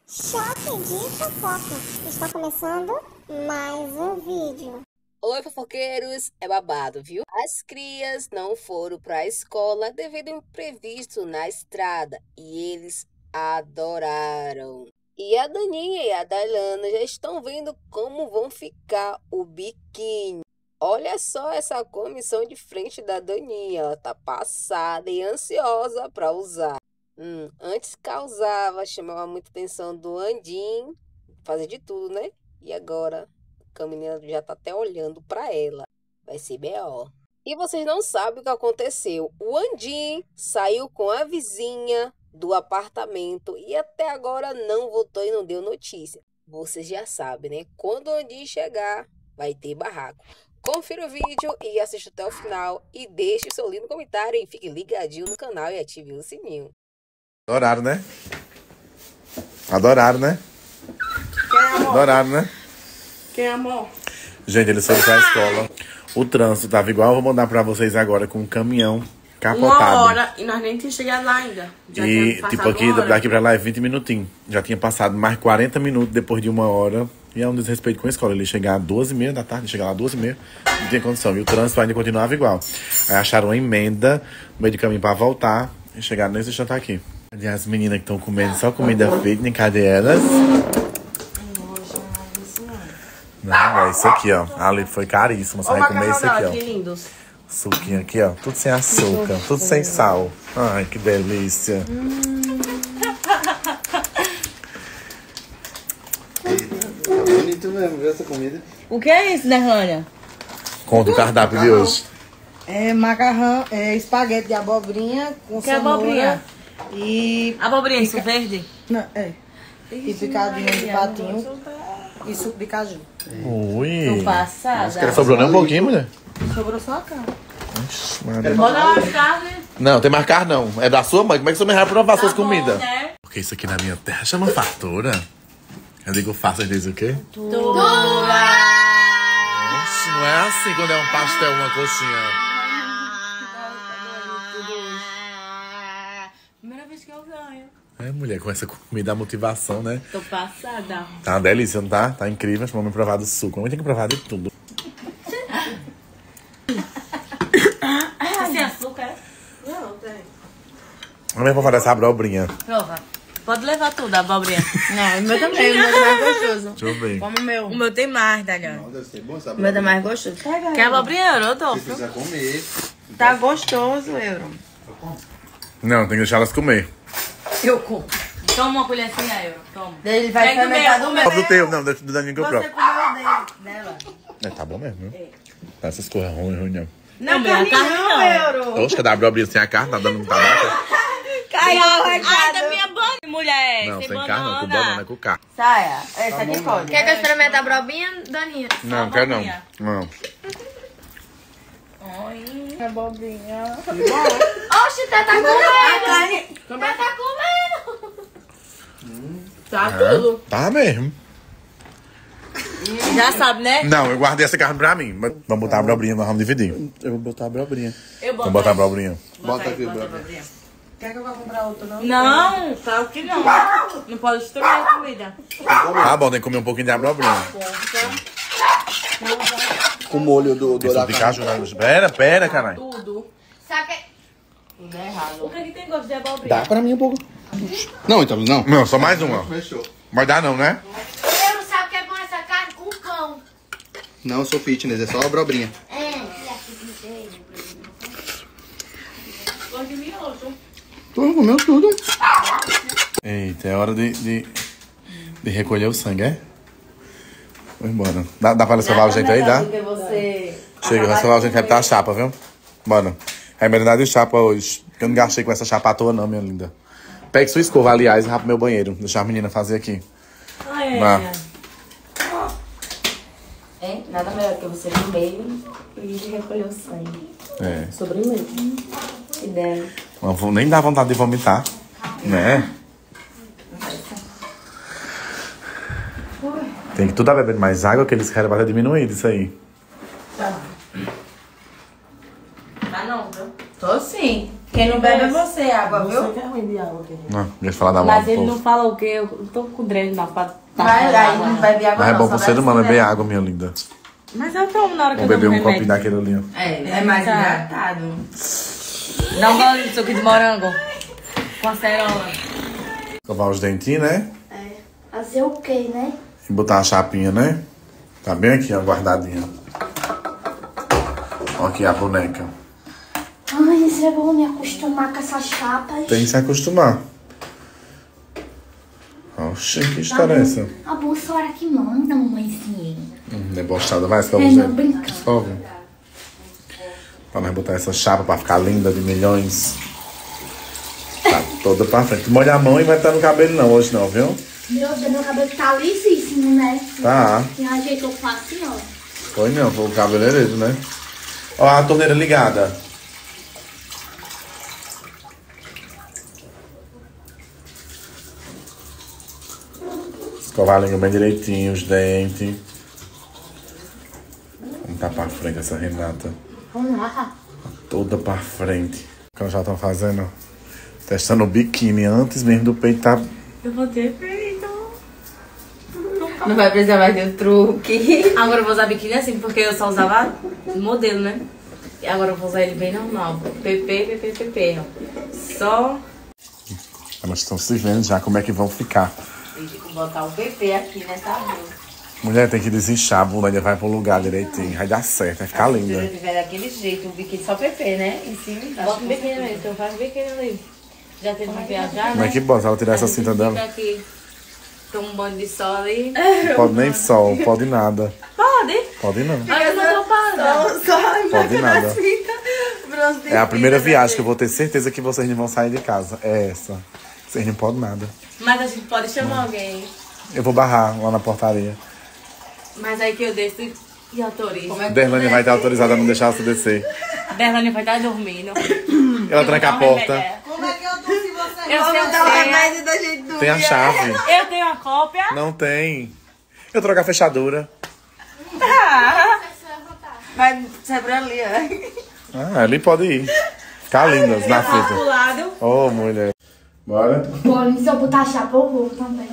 Choque de fofoca. Está começando mais um vídeo. Oi, fofoqueiros, é babado, viu? As crias não foram para a escola devido a um imprevisto na estrada e eles adoraram. E a Daninha e a Dailana já estão vendo como vão ficar o biquíni. Olha só essa comissão de frente da Daninha, ela tá passada e ansiosa para usar. Antes causava, chamava muita atenção do Andim, fazia de tudo, né? E agora a menina já tá até olhando pra ela. Vai ser B.O. E vocês não sabem o que aconteceu. O Andim saiu com a vizinha do apartamento e até agora não voltou e não deu notícia. Vocês já sabem, né? Quando o Andim chegar, vai ter barraco. Confira o vídeo e assista até o final. E deixe o seu lindo comentário e fique ligadinho no canal e ative o sininho. Adoraram, né? Adoraram, né? Quem é amor? Adoraram, né? Quem é amor? Gente, eles foram pra escola. O trânsito tava igual, eu vou mandar pra vocês agora com um caminhão capotado. 1 hora e nós nem tínhamos chegado lá ainda. Já E tipo aqui, daqui pra lá é 20 minutinhos. Já tinha passado mais 40 minutos depois de 1 hora. E é um desrespeito com a escola. Ele chegar às 2h30 da tarde, chegar lá às 2h30, não tinha condição. E o trânsito ainda continuava igual. Aí acharam uma emenda no meio de caminho pra voltar e chegaram nesse jantar aqui. Cadê as meninas que estão comendo só comida fitness? Cadê elas? Não, é isso aqui, ó. Ali foi caríssimo. Você vai comer isso aqui, ó. Que lindos. Suquinho aqui, ó. Tudo sem açúcar, tudo sem sal. Ai, que delícia. Tá bonito mesmo, viu essa comida? O que é isso, Derrânia? Conta o cardápio de hoje. É macarrão, é espaguete de abobrinha com Que é cenoura abobrinha? e... Abobrinha, isso verde? Não, é. E picadinho de patinho e suco de caju. Ui. Passada. Sobrou nem um pouquinho, mulher? Sobrou só a carne. Ixi, Maria. Bota lá as carnes. Não, tem mais carne não. É da sua mãe. Como é que você me vai provar suas Tá bom, comidas? né? Porque isso aqui na minha terra chama fartura. Eu digo faça, diz o quê? Tura. Oxe, não é assim quando é um pastel, uma coxinha. Primeira vez que eu ganho. É, mulher, com essa comida, a motivação, né? Tô passada. Tá uma delícia, não tá? Tá incrível. Acho que vamos provar do suco. Vamos ter que provar de tudo. Sem açúcar, é? Não, tem. Vamos provar essa abobrinha. Prova. Pode levar tudo, a abobrinha. Não, o meu também, o meu é mais gostoso. Deixa eu ver. Como o meu. O meu tem mais, Dagana. Não, deve ser bom, sabe? O meu é mais gostoso. Quer abobrinha, Se Rodolfo? precisa comer. Tá gostoso, Euro. Não, tem que deixar elas comer. Eu como. Toma uma colherzinha, eu. Toma. Ele vai Pega o fermentar meu, do o meu. Prova do teu. Não, deixa do Daninho que eu Você provo. comeu dela. É, tá bom mesmo, viu? Essas coisas ruins, não. Não, Carne não. Euro. Oxe, cada abobrinha sem a carne, tá dando um tabaco. Caiu, Ai, da minha banana, mulher. Não, sem sem carne não, com banana, com carne. Saia. Essa aqui pode. Quer que eu experimente a brobinha, Daninha? Não, não quero não. Não. Abobrinha. Oxe, tá comendo! Tá comendo! Tá tudo. Tá mesmo. Já sabe, né? Não, eu guardei essa carne pra mim. Mas vamos botar a abobrinha, nós vamos dividir. Eu vou botar a abobrinha. Eu boto Vamos botar a aí. abobrinha. Bota aqui o Bota a abobrinha. Quer que eu vá comprar outro, não? Não, claro que não. Não pode destruir a comida. Tá bom, tem que comer um pouquinho de abobrinha. Com o molho do Tem suco de caju, né? Pera, caralho. Tudo. Sabe que... Tudo errado. O que, que tem gosto de abobrinha? Dá pra mim um pouco. Não, então, não. Não, só mais uma. Fechou. Vai dar não, né? Eu não sabe o que é bom essa carne com cão. Não, eu sou fitness, é só a abobrinha. Gosto de miojo. Tu comeu tudo. Eita, é hora de recolher o sangue, é? Vamos embora. Dá pra escovar o gente aí, dá? Porque você... Chega, vai escovar o gente, vai botar a chapa, viu? Bora. É merendade de chapa hoje. Porque eu não gastei com essa chapa à toa não, minha linda. Pegue sua escova, aliás, e rapa pro meu banheiro. Deixar a menina fazer aqui. Vá. É, nada melhor que você comer e recolher o sangue. É. Sobremesa. Ideia. Nem dá vontade de vomitar, né? Tem que tudo a beber mais água que eles querem para diminuir isso aí. Tá não, viu? Tô sim. Quem não bebe é você, água, Você viu? que é ruim de água, querido. Não, deixa eu falar da mão Mas do ele povo. não fala o quê? Eu tô com dreno na pra Vai, aí não bebe água Mas é não, bom só pro ser bebe humano cerveja. beber água, minha linda. Mas eu tomo na hora que Vou eu beber tomo um copinho remédio. daquele ali, ó. É mais Tá. hidratado. Dá um gole de suco de morango. Com acerola. Escovar os dentinhos, né? Fazer o quê, né? E botar a chapinha, né? Tá bem aqui, ó, guardadinha. Ó aqui a boneca. Ai, isso é bom me acostumar com essas chapas. Tem que se acostumar. Oxi, que história é essa? A bolsa hora que manda, mamãezinha. Debochada. Vai, escova É, os não, dedos. brincando. Escova. Pra nós botar essa chapa pra ficar linda de milhões. Tá toda pra frente. Molha a mão e vai estar no cabelo não, hoje não, viu? Meu Deus, meu cabelo tá lisíssimo, né? Tá. E a gente eu faço assim, ó. Foi não, foi o cabeleireiro, né? Ó, a torneira ligada. Escovar a língua bem direitinho, os dentes. Vamos tá pra frente essa Renata. Vamos lá. Toda pra frente. O que elas já estão fazendo? Testando o biquíni antes mesmo do peito tá... Eu vou ter feito. Não vai precisar mais de um truque. Agora eu vou usar biquíni assim, porque eu só usava modelo, né? E agora eu vou usar ele bem normal. PP, ó. Só... Elas estão se vendo já como é que vão ficar. Tem que botar o PP aqui nessa blusa. Mulher tem que desinchar a bunda, vai pro lugar direitinho. Vai dar certo, vai ficar Se linda. eu tiver daquele jeito, o biquíni só PP, né? Em cima e embaixo. Bota o biquíni mesmo, então faz o biquíni ali. Já teve que viajar, Como é né? que bota? Se ela tirar essa cinta dela? Fica aqui, toma um banho de sol ali. Não pode nem sol, pode nada. Pode? Pode não. Mas eu não tô parada. Pode nada. É a primeira viagem que eu vou ter certeza que vocês não vão sair de casa. É essa. Vocês não podem nada. Mas a gente pode chamar alguém. Eu vou barrar lá na portaria. Mas aí que eu desço e autorizo. Derlane vai estar autorizada a não deixar você descer. Derlane vai estar dormindo. Ela tranca a porta. Como é que eu tô se você Eu sei dar o a senha. remédio da gente dormir? Tem a chave. Eu tenho a cópia. Não tem. Eu troco a fechadura. Vai ser por ali, ó. Ah, ali pode ir. Ficar lindas na Pro fita. lado. Ô, mulher. Bora? Bom, se eu botar a chapa, eu vou também.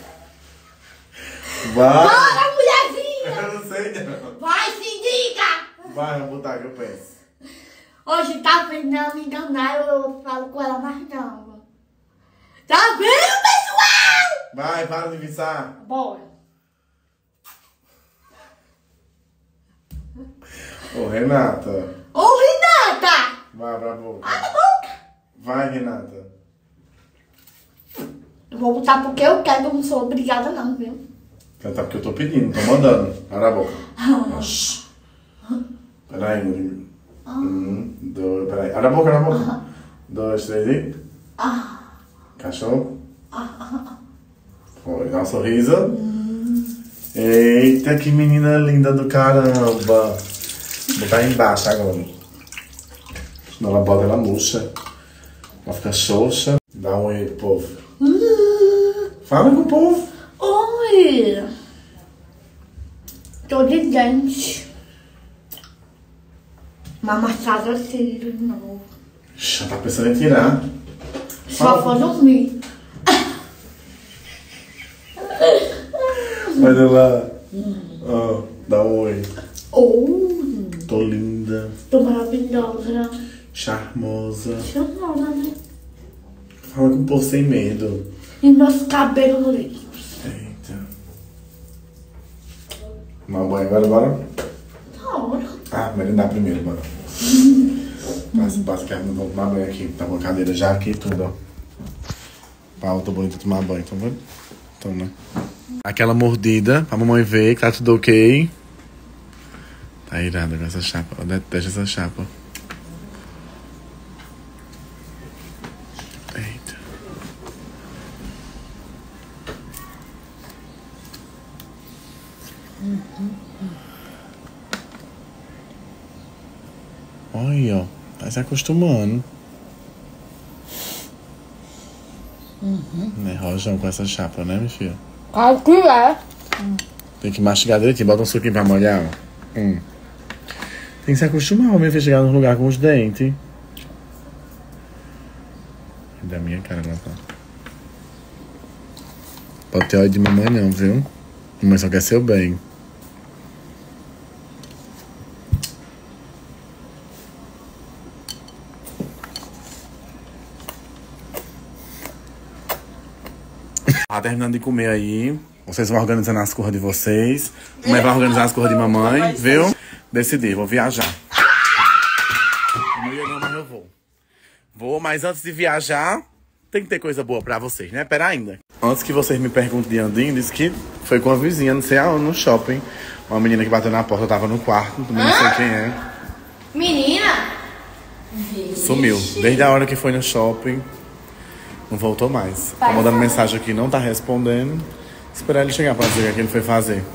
Vai. Bora, mulherzinha! Eu não sei não. Vai, se diga! Vai, vamos botar que eu penso. Hoje tá vendo ela me enganar, eu falo com ela mais não. Tá vendo, pessoal? Vai, para de viçar. Bora. Ô, Renata. Ô, Renata! Vai pra boca. Abre a boca! Vai, Renata. Eu vou botar porque eu quero, eu não sou obrigada não, viu? Cantar porque eu tô pedindo, tô mandando. Abre a boca. Shhh. Peraí, meu. Dois, peraí. Abre a boca, abre a boca. 2, 3 e... Cachorro. Foi, dá um sorriso. Eita, que menina linda do caramba. Vou botar aí embaixo agora. Senão ela bota, ela murcha. Ela fica xoxa. Dá um oi pro povo. Fala com o povo. Oi! Tô de dente. Uma massagem assim de novo. Já tá pensando em tirar. Só for dormir. Olha lá. Ó, dá um oi. Oh, Tô linda, tô maravilhosa. charmosa. Chamada, né? Fala com o povo sem medo. E meus cabelos lisos. Eita. Tomar banho agora, bora? Tá hora. Ah, merendar primeiro, bora. Passa que não vou tomar banho aqui. Tá com a cadeira já aqui e tudo, ó. Pra outra bonita tomar banho, tá vendo? Então, né? Aquela mordida, pra mamãe ver que tá tudo ok. Tá irada com essa chapa. Eu detesto essa chapa. Eita. Olha, ó. Tá se acostumando. Não é rojão com essa chapa, né, minha filha? Claro que é. Tem que mastigar direitinho. Bota um suquinho pra molhar, ó. Tem que se acostumar, minha filha, chegar num lugar com os dentes. Da minha cara, Natal. Pode ter ódio de mamãe não, viu? Mamãe só quer seu bem. Tá terminando de comer aí. Vocês vão organizando as cores de vocês. Mamãe vai organizar as cores de mamãe, viu? Decidi, vou viajar. Não ia não, mas eu vou. Vou, mas antes de viajar, tem que ter coisa boa pra vocês, né? Pera ainda. Antes que vocês me perguntem de Andinho, disse que foi com a vizinha, não sei aonde, no shopping. Uma menina que bateu na porta, eu tava no quarto, também não sei quem é. Menina? Sumiu. Desde a hora que foi no shopping, não voltou mais. Tá mandando mensagem aqui, não tá respondendo. Esperar ele chegar pra dizer o que ele foi fazer.